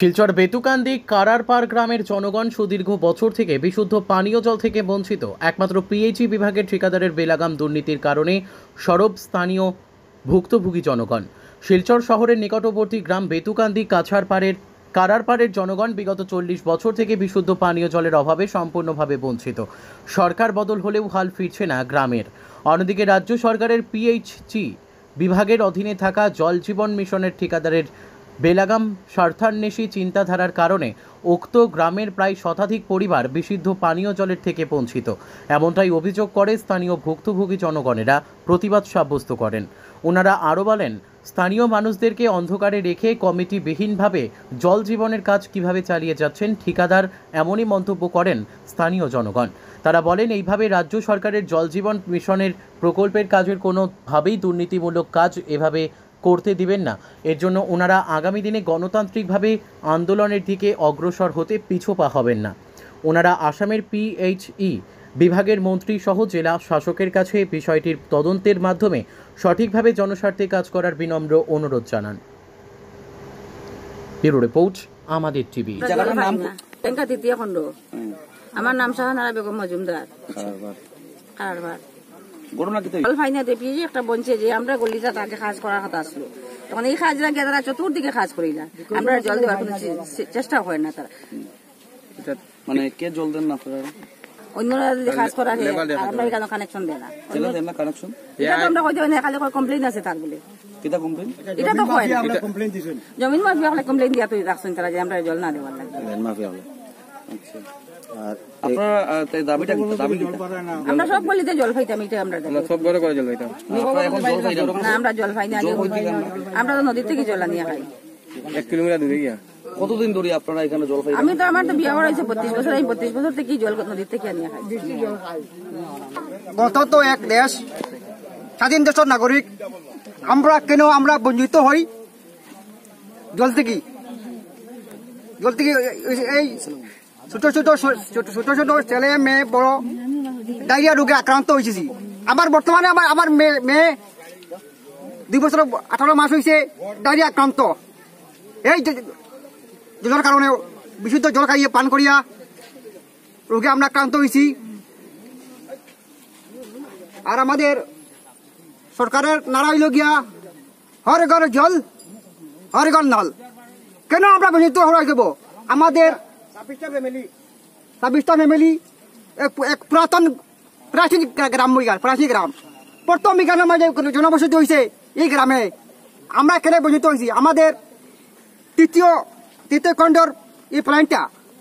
শিলচর বেতুকান্দি কারারপাড় গ্রামের জনগণ সুদীর্ঘ বছর থেকে বিশুদ্ধ পানীয় জল থেকে বঞ্চিত। একমাত্র পিএইচই বিভাগের ঠিকাদারের বেলাগাম দুর্নীতির কারণে সরব স্থানীয় ভুক্তভোগী জনগণ। শিলচর শহরের নিকটবর্তী গ্রাম বেতুকান্দি কারারপাড়ের জনগণ বিগত 40 বছর থেকে বিশুদ্ধ পানীয় জলের অভাবে সম্পূর্ণভাবে বঞ্চিত। সরকার বদল হলেও হাল ফিরছে না গ্রামের। অন্যদিকে রাজ্য সরকারের পিএইচই বিভাগের অধীনে থাকা জল জীবন মিশনের ঠিকাদারের বেলাগাম স্বার্থান্বেষী চিন্তাধারার কারণে উক্ত গ্রামের প্রায় শতাধিক পরিবার বিশুদ্ধ পানীয় জলের থেকে বঞ্চিত। এমনটাই অভিযোগ করে স্থানীয় ভুক্তভোগী জনগণেরা প্রতিবাদ সাব্যস্ত করেন। ওনারা আরও বলেন, স্থানীয় মানুষদেরকে অন্ধকারে রেখে কমিটিবিহীনভাবে জল জীবনের কাজ কিভাবে চালিয়ে যাচ্ছেন ঠিকাদার, এমনই মন্তব্য করেন স্থানীয় জনগণ। তারা বলেন, এইভাবে রাজ্য সরকারের জল জীবন মিশনের প্রকল্পের কাজের কোনোভাবেই দুর্নীতিমূলক কাজ এভাবে করতে দিবেন না। এর জন্য ওনারা আগামী দিনে গণতান্ত্রিকভাবে আন্দোলনের দিকে অগ্রসর হতে পিছপা হবেন না। ওনারা আসামের পিএইচই বিভাগের মন্ত্রী সহ জেলা শাসকের কাছে বিষয়টির তদন্তের মাধ্যমে সঠিকভাবে জনস্বার্থে কাজ করার বিনম্র অনুরোধ জানান। ব্যুরো রিপোর্ট, আমাদের টিভি। তৃতীয় খণ্ড। আমার নাম শাহানারা বেগম মজুমদার। একটা বঞ্চে যে আমরা গলিটা তাকে কাজ করার কথা আসলো, তখন এই কাজরা গিয়ে তারা চতুর্দিকে কাজ করি না, আমরা জল দেওয়ার কোনো চেষ্টা করে না। তারা মানে কে জল দেন না, অন্যরা যদি কাজ করা আমরা এখানে কানেকশন দেয় না। আমরা কইতে কমপ্লেন আছে তার বলে এটা তো হয় না। জমিন মাফিয়া হলে কমপ্লেন দিয়া তুই রাখছেন তারা যে আমরা জল না দেওয়ার লাগে। আমরা সব গলিতে জল পাইতাম, এটা আমরা সব ঘরে করে জল পাইতাম না। আমরা জল পাই না, আমরা তো নদীর থেকে জল আনিয়ে খাই। 1 কিলোমিটার দূরে গিয়া কতদিন ধরে আপনারা এখানে জল পাই? আমি তো আমার তো বিয়ে হয়েছে 32 বছর, এই 32 বছর থেকেই জল নদীর থেকে আনিয়ে খাই। গত তো এক দেশ স্বাধীন দেশের নাগরিক, আমরা কেন আমরা বঞ্চিত হই জল থেকে? এই ছোট ছোট ছেলে মেয়ে বড় ডায়রিয়া রোগে আক্রান্ত হয়েছি। আমার বর্তমানে আমার মেয়ে 2 বছর 18 মাস হয়েছে ডায়রিয়া আক্রান্ত। এই জলের কারণে বিশুদ্ধ জল খাইয়ে পান করিয়া রোগে আমরা আক্রান্ত হয়েছি। আর আমাদের সরকারের নারা হইল গিয়া হর ঘর জল হর ঘর নল। কেন আমরা বঞ্চিত হয়ে যাব? আমাদের 26টা ফ্যামিলি এক পুরাতন প্রাচীন গ্রাম, প্রথম এখানে জনবসতি হয়েছে এই গ্রামে। আমরা এখানে বঞ্চিত হয়েছি। আমাদের তৃতীয় খণ্ডর এই প্ল্যান্টটা,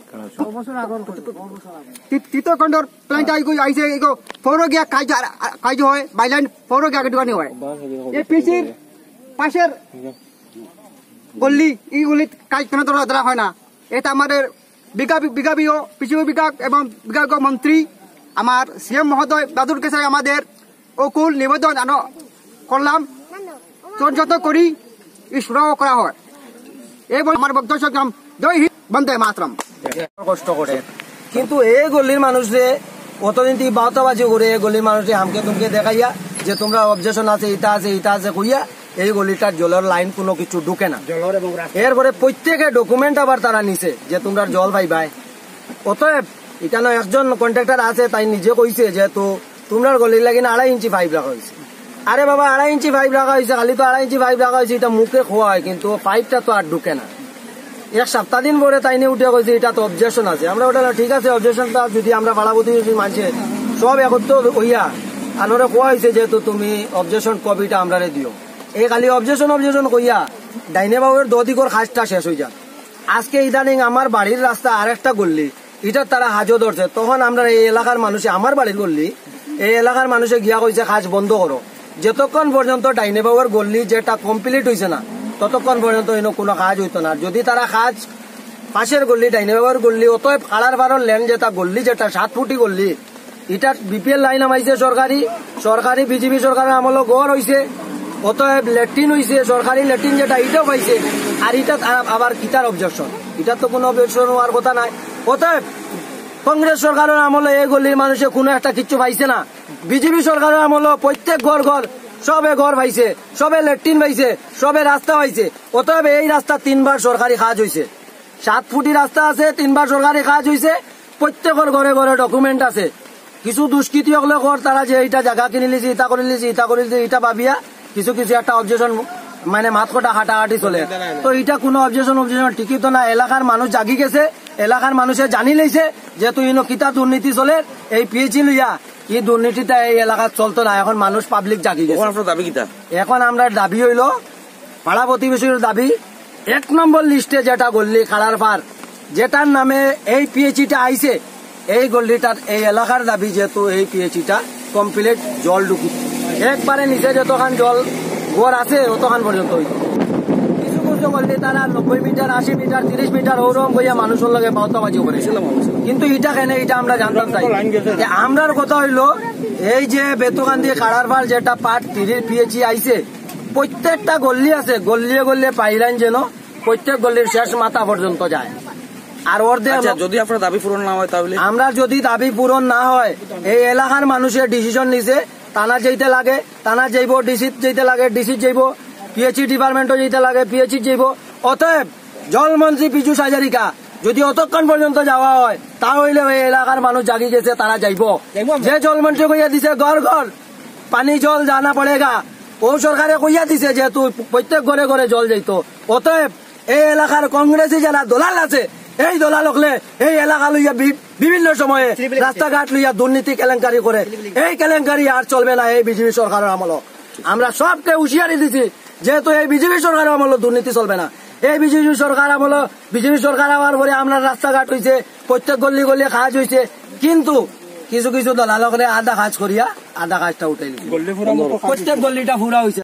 তৃতীয় খণ্ডর প্ল্যান্টটা আইসে পৌর গিয়া কাজ হয়, বাইলাইন পৌর গিয়া দোকানি হয়। এই পিসির পাশের গল্লি, এই গল্লিত কাজ কেন ধরা হয় না? এটা আমাদের বিভাগীয় কৃষি বিভাগ এবং বিভাগীয় মন্ত্রী আমার সিএম মহোদয় দাদুর কাছে আমাদের অকুল নিবেদন করলাম, যত করি সুরাহ করা হয়। এই বলে আমার বক্তব্য জয় হিন্দ, বন্দে মাতরম। কষ্ট করে, কিন্তু এই গলির মানুষে অতদিন থেকে বাউতাবাজি করে এই গলির মানুষে হামকে তুমকে দেখাইয়া যে তোমরা অবজেকশন আছে, এটা আছে কইয়া এই গলিটার জলের লাইন কোনো কিছু ঢুকে না। এরপরে প্রত্যেকে ডকুমেন্ট আবার তারা নিছে যে তোমরা জল পাইবাই। অতএব এখানে একজন কন্ট্রাক্টর আছে, তাই নিজে কইছে যেহেতু তোমরা গলির লাগিনা 2.5 ইঞ্চি পাইপ রাখা হয়েছে। আরে বাবা, 2.5 ইঞ্চি পাইপ রাখা হয়েছে, খালি তো 2.5 ইঞ্চি পাইপ রাখা হয়েছে, এটা মুখে খোয়া হয়, কিন্তু পাইপটা তো আর ঢুকে না। 1 সপ্তাহ দিন পরে তাই নিয়ে উঠে কইছে এটা তো অবজেকশন আছে। আমরা ওটা ঠিক আছে, অবজেকশনটা যদি আমরা বাড়াবতি মানছে সব একত্র হইয়া আলোরে খোয়া হয়েছে, যেহেতু তুমি অবজেকশন কপিটা আমরা দিও। এই খালি অবজেকশন কইয়া ডাইনে বাবুর দদিকর খাসটা শেষ হয়ে যায়। আজকে ইদানিং আমার বাড়ির রাস্তা আরেকটা গল্লি, এটা তারা হাজো ধরছে। তখন আমরা এই এলাকার মানুষে, আমার বাড়ির গল্লি, এই এলাকার মানুষে গিয়া কইছে কাজ বন্ধ করো। যতক্ষণ পর্যন্ত ডাইনে বাবুর গল্লি যেটা কমপ্লিট হয়েছে না, ততক্ষণ পর্যন্ত কোনো কাজ হইতো না। যদি তারা কাজ পাশের গল্লি ডাইনে বাবুর গল্লি, অতএব কালার বারোর ল্যান্ড যেটা গল্লি, যেটা 7 ফুটি গল্লি, এটা বিপিএল লাইন আমাইছে সরকারি বিজেপি সরকারের আমল গড় হয়েছে। অতএব ল্যাট্রিন হয়েছে, সরকারি ল্যাট্রিন যেটা এটাও পাইছে। আর এটা আবার কিতার অবজেকশন, এটা তো কোনো অবজেকশন হওয়ার কথা নাই। অতএব কংগ্রেস সরকারের আমলে এই গলির মানুষে কোনো একটা কিচ্ছু পাইছে না। বিজেপি সরকারের আমলে প্রত্যেক ঘর সবে ঘর পাইছে, সবে ল্যাট্রিন পাইছে, সবে রাস্তা পাইছে। অতএব এই রাস্তা 3 বার সরকারি কাজ হয়েছে। 7 ফুটি রাস্তা আছে, 3বার সরকারি কাজ হয়েছে, প্রত্যেকের ঘরে ঘরে ডকুমেন্ট আছে। কিছু দুষ্কৃতী হলে তারা যে এইটা জায়গা কিনে লিছি, ইটা করে লিছি, ইটা করে লিছি, ইটা ভাবিয়া কিছু কিছু একটা অবজেকশন মানে মাথকটা হাঁটাহাঁটি চলে। তো এটা কোনো অবজেকশন ঠিকই তো না। এলাকার মানুষ জাগি গেছে, এলাকার মানুষে জানি লইছে যেহেতু ইনো কিতা দুর্নীতি চলে, এই পিএইচি লইয়া এই দুর্নীতিটা এই এলাকার চলতো না। এখন মানুষ পাবলিক জাগি গেছে। দাবি কিতা? এখন আমরা দাবি হইল পাড়া প্রতিবেশীর দাবি 1 নম্বর লিস্টে যেটা গল্লি খাড়ার পার যেটার নামে এই পিএইচিটা আইছে, এই গল্লিটার এই এলাকার দাবি যেহেতু এই পিএইচিটা কমপ্লিট জল ঢুকি একবারে নিচে যতখান জল গোর আছে অতখান পর্যন্ত হইতো। কিছু কিছু গল্লি তারা 90 মিটার 80 মিটার 30 মিটার ওরম বইয়া মানুষের লগে বাউতাবাজি করেছিল। কিন্তু এটা কেন এটা আমরা জানতাম চাই যে আমরার কথা হইলো এই যে বেতুকান্দি খাড়ার পার যেটা পার্ট 3 পিএইচি আইছে, প্রত্যেকটা গল্লি আছে, গল্লিয়ে গল্লিয়ে পাইলাইন যেন প্রত্যেক গল্লির শেষ মাথা পর্যন্ত যায়। আর যদি আপনার দাবি পূরণ না হয় তাহলে আমরা যদি দাবি পূরণ না হয় এই এলাকার মানুষের ডিসিশন নিছে, থানা যেতে লাগে থানা যাইব, ডিসি যেতে লাগে ডিসি যাইব, পিএইচি ডিপার্টমেন্টও যেতে লাগে পিএইচি যাইব। অতএব জলমন্ত্রী পীযূষ হাজারিকা যদি অতক্ষণ পর্যন্ত যাওয়া হয় তাহলে ওই এলাকার মানুষ জাগি গেছে, তারা যাইব। যে জলমন্ত্রী কইয়া দিছে ঘর ঘর পানি জল জানা পড়েগা, ও সরকারে কইয়া দিছে যেহেতু প্রত্যেক ঘরে ঘরে জল যাইত। অতএব এই এলাকার কংগ্রেসী যারা দলাল আছে এই দলাল হলে এই এলাকা লইয়া বিভিন্ন সময়ে রাস্তাঘাট লইয়া দুর্নীতি কেলেঙ্কারি করে, এই কেলেঙ্কারি আর চলবে না এই বিজেপি সরকারের আমল। আমরা সবকে হুঁশিয়ারি দিছি যেহেতু এই বিজেপি সরকারের আমল দুর্নীতি চলবে না। এই বিজেপি সরকার আমল বিজেপি সরকার হওয়ার পরে আমরা রাস্তাঘাট হয়েছে, প্রত্যেক গল্লি গল্লি কাজ হয়েছে, কিন্তু কিছু কিছু দলাল করে আধা কাজ করিয়া আধা কাজটা উঠাই প্রত্যেক গল্লিটা ফুরা হয়েছে।